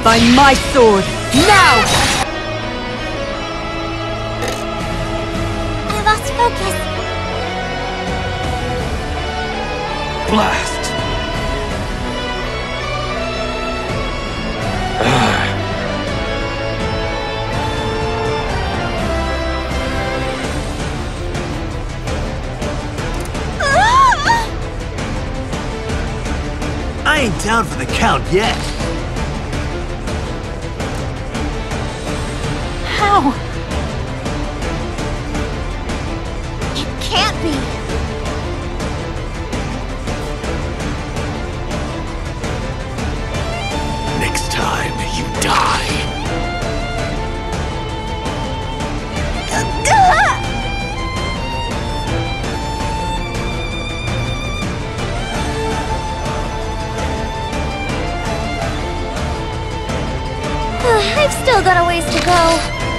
By my sword, now! I lost focus. Blast! I ain't down for the count yet. How? It can't be. Next time, you die. I've still got a ways to go.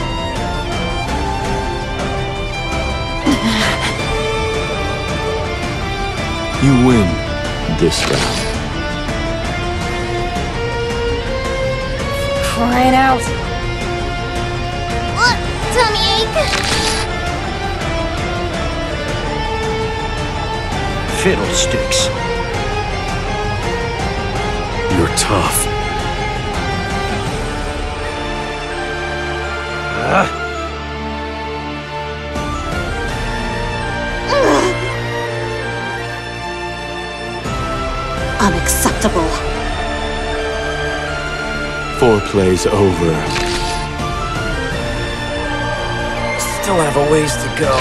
You win this round. Crying out. Tummy ache. Fiddlesticks. You're tough. Unacceptable. Foreplay's over. Still have a ways to go.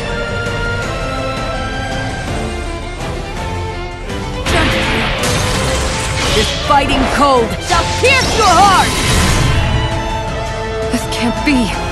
This fighting cold shall pierce your heart! This can't be.